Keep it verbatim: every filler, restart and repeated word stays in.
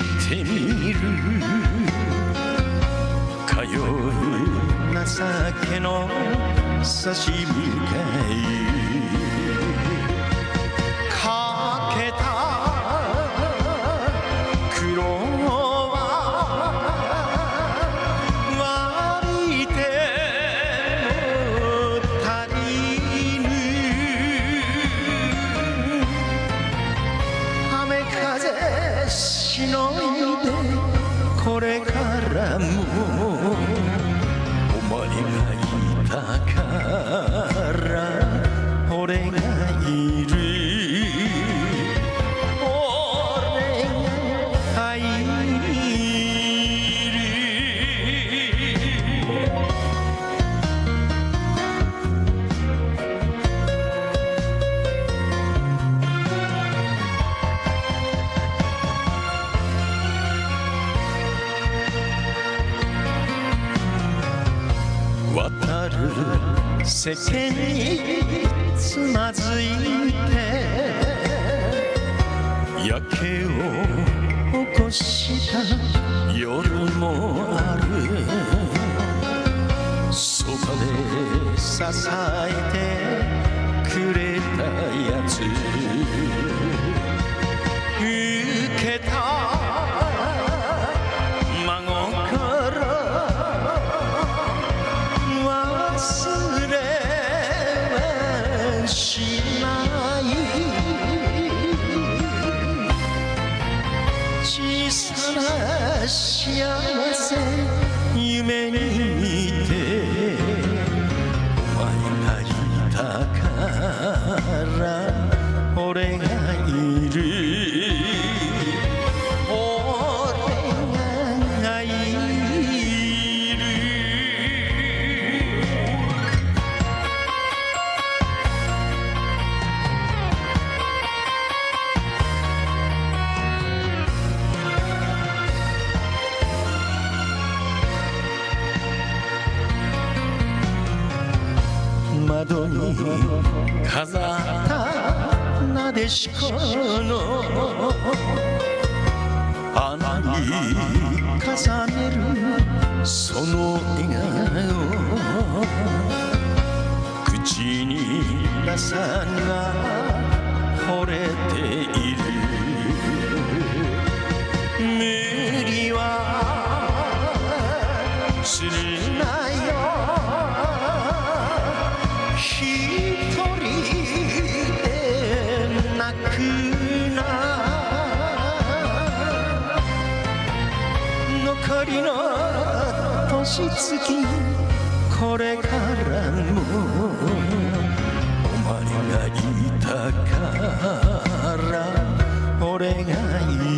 てみる通う情けの差し向かいかけた苦労は割りても足りぬ雨風しのいでこれからもお前がいたから俺がいる俺がいる渡る世間につまずいて夜景を起こした夜もあるそばで支えてくれたやつ受けた小さな幸せ夢に見てお前がいたから俺がいる俺がいる窓に飾ったなでしこの花に重ねるその笑顔口に出さが惚れている無理はするなよ一人で泣くな残りの年月これからもお前がいたから俺がいる